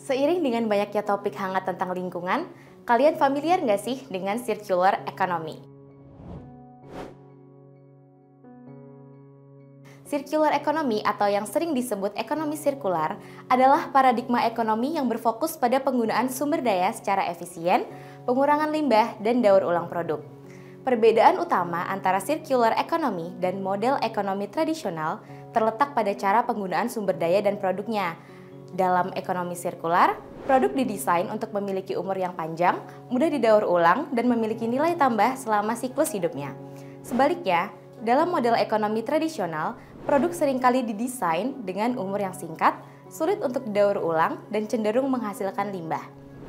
Seiring dengan banyaknya topik hangat tentang lingkungan, kalian familiar nggak sih dengan circular economy? Circular economy atau yang sering disebut ekonomi sirkular adalah paradigma ekonomi yang berfokus pada penggunaan sumber daya secara efisien, pengurangan limbah, dan daur ulang produk. Perbedaan utama antara circular economy dan model ekonomi tradisional terletak pada cara penggunaan sumber daya dan produknya. Dalam ekonomi sirkular, produk didesain untuk memiliki umur yang panjang, mudah didaur ulang, dan memiliki nilai tambah selama siklus hidupnya. Sebaliknya, dalam model ekonomi tradisional, produk seringkali didesain dengan umur yang singkat, sulit untuk didaur ulang, dan cenderung menghasilkan limbah.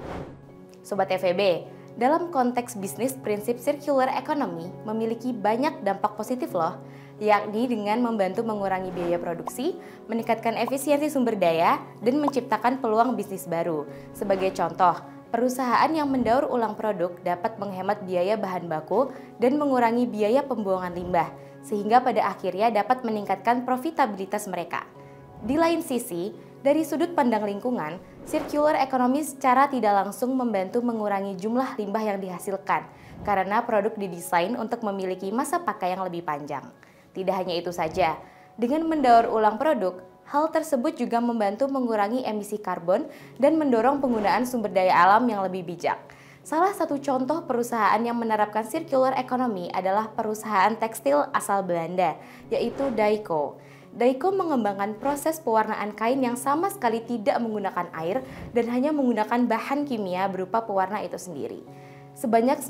Sobat FEB, dalam konteks bisnis, prinsip circular economy memiliki banyak dampak positif loh, yakni dengan membantu mengurangi biaya produksi, meningkatkan efisiensi sumber daya, dan menciptakan peluang bisnis baru. Sebagai contoh, perusahaan yang mendaur ulang produk dapat menghemat biaya bahan baku dan mengurangi biaya pembuangan limbah, sehingga pada akhirnya dapat meningkatkan profitabilitas mereka. Di lain sisi, dari sudut pandang lingkungan, circular economy secara tidak langsung membantu mengurangi jumlah limbah yang dihasilkan, karena produk didesain untuk memiliki masa pakai yang lebih panjang. Tidak hanya itu saja, dengan mendaur ulang produk, hal tersebut juga membantu mengurangi emisi karbon dan mendorong penggunaan sumber daya alam yang lebih bijak. Salah satu contoh perusahaan yang menerapkan circular economy adalah perusahaan tekstil asal Belanda, yaitu Dayco. Dayco mengembangkan proses pewarnaan kain yang sama sekali tidak menggunakan air dan hanya menggunakan bahan kimia berupa pewarna itu sendiri. Sebanyak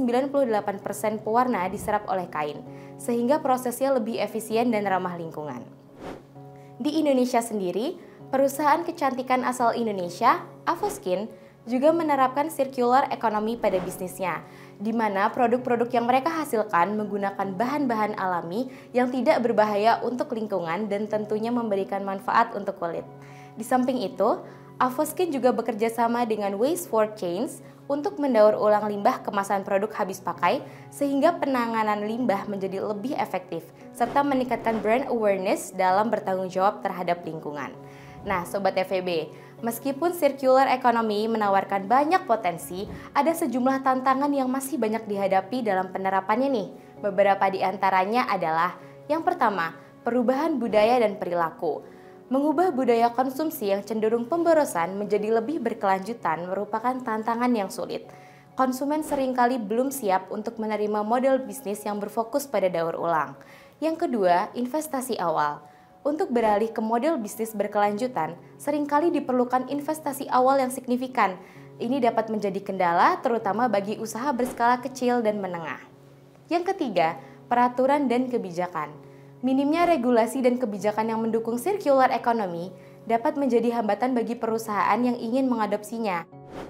98% pewarna diserap oleh kain, sehingga prosesnya lebih efisien dan ramah lingkungan. Di Indonesia sendiri, perusahaan kecantikan asal Indonesia, Avoskin, juga menerapkan circular economy pada bisnisnya, di mana produk-produk yang mereka hasilkan menggunakan bahan-bahan alami yang tidak berbahaya untuk lingkungan dan tentunya memberikan manfaat untuk kulit. Di samping itu, Avoskin juga bekerja sama dengan Waste for Change untuk mendaur ulang limbah kemasan produk habis pakai sehingga penanganan limbah menjadi lebih efektif serta meningkatkan brand awareness dalam bertanggung jawab terhadap lingkungan. Nah, Sobat FEB, meskipun circular economy menawarkan banyak potensi, ada sejumlah tantangan yang masih banyak dihadapi dalam penerapannya nih. Beberapa di antaranya adalah yang pertama, perubahan budaya dan perilaku. Mengubah budaya konsumsi yang cenderung pemborosan menjadi lebih berkelanjutan merupakan tantangan yang sulit. Konsumen seringkali belum siap untuk menerima model bisnis yang berfokus pada daur ulang. Yang kedua, investasi awal. Untuk beralih ke model bisnis berkelanjutan, seringkali diperlukan investasi awal yang signifikan. Ini dapat menjadi kendala terutama bagi usaha berskala kecil dan menengah. Yang ketiga, peraturan dan kebijakan. Minimnya regulasi dan kebijakan yang mendukung circular economy dapat menjadi hambatan bagi perusahaan yang ingin mengadopsinya.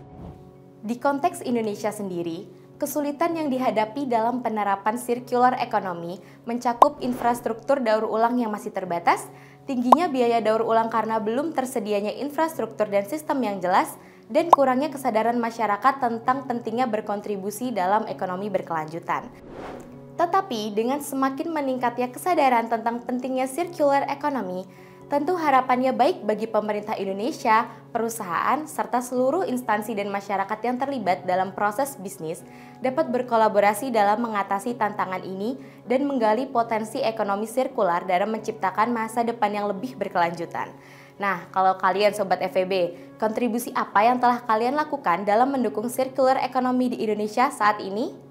Di konteks Indonesia sendiri, kesulitan yang dihadapi dalam penerapan circular economy mencakup infrastruktur daur ulang yang masih terbatas, tingginya biaya daur ulang karena belum tersedianya infrastruktur dan sistem yang jelas, dan kurangnya kesadaran masyarakat tentang pentingnya berkontribusi dalam ekonomi berkelanjutan. Tetapi dengan semakin meningkatnya kesadaran tentang pentingnya circular economy, tentu harapannya baik bagi pemerintah Indonesia, perusahaan, serta seluruh instansi dan masyarakat yang terlibat dalam proses bisnis dapat berkolaborasi dalam mengatasi tantangan ini dan menggali potensi ekonomi sirkular dalam menciptakan masa depan yang lebih berkelanjutan. Nah, kalau kalian Sobat FEB, kontribusi apa yang telah kalian lakukan dalam mendukung circular economy di Indonesia saat ini?